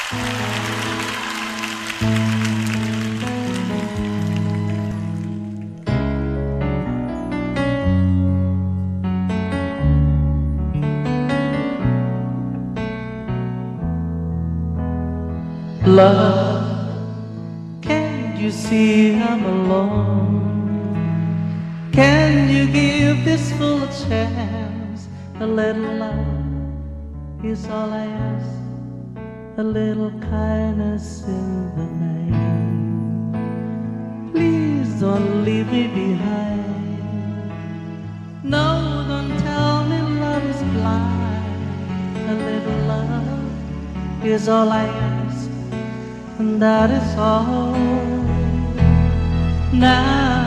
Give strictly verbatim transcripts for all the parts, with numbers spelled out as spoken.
Love, can't you see I'm alone? Can you give this fool a chance? A little love is all I ask, a little kindness in the name. Please don't leave me behind. No, don't tell me love is blind. A little love is all I ask, and that is all. Now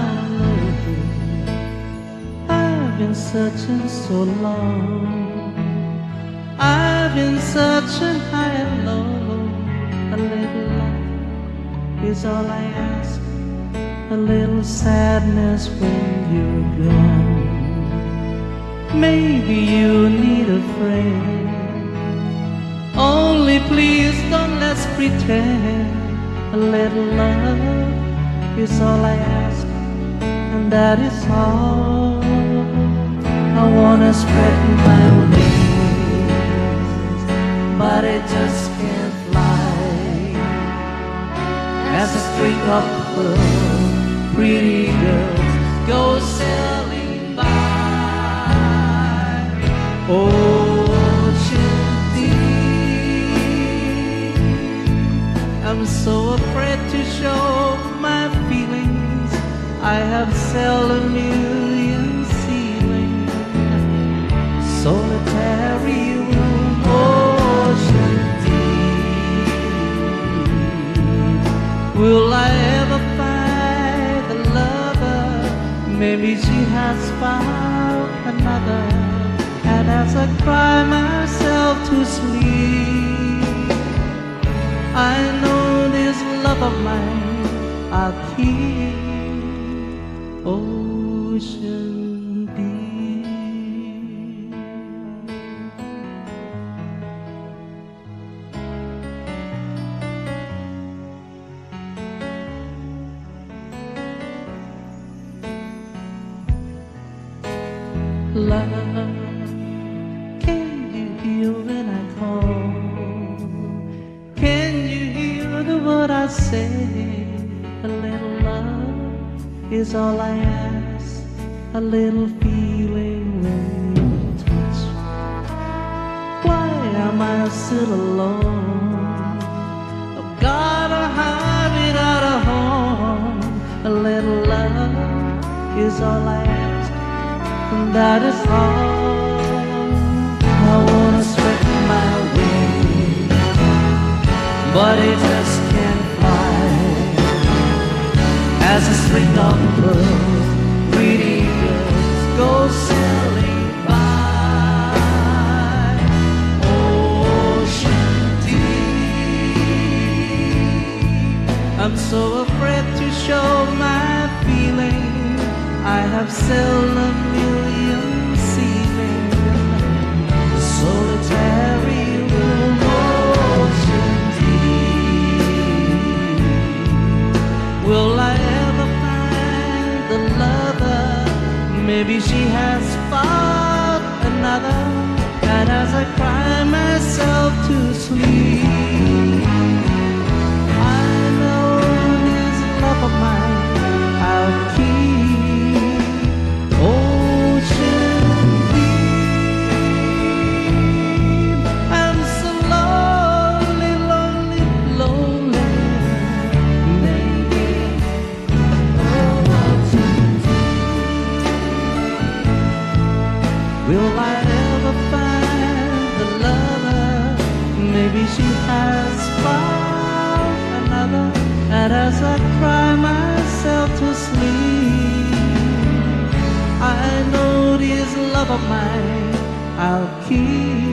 I've been searching so long, I've been searching high and low. A little love is all I ask, a little sadness when you're gone. Maybe you need a friend, only please don't let's pretend. A little love is all I ask, and that is all. I wanna spread my wings, but I just can't fly. As a string of pearls, pretty girls go sailing by. Ocean deep, I'm so afraid to show my feelings. I have sailed a million ceilings, solitary room, ocean deep. Will I ever find the lover? Maybe she has found another. And as I cry myself to sleep, I know this love of mine I'll keep. Ocean deep. Love, can you hear when I call? Can you hear the word I say? A little love is all I ask, a little feeling when you touch. Why am I still alone? I've got a heart without a home. A little love is all I ask, and that is all. I wanna spread my wings, but it just can't fly. As a string of pearls, pretty girls go sailing by. Ocean deep, I'm so afraid to show my feelings. I have sailed a million ceilings, solitary room, ocean deep. Will I ever find the lover? Maybe she has found another. And as I cry myself to sleep, I know this love of mine I'll keep. Ocean deep, I'm so lonely, lonely, lonely. Maybe ocean deep. Will I ever find the lover? Maybe she has found another. And as I cry myself to sleep, I know this love of mine I'll keep.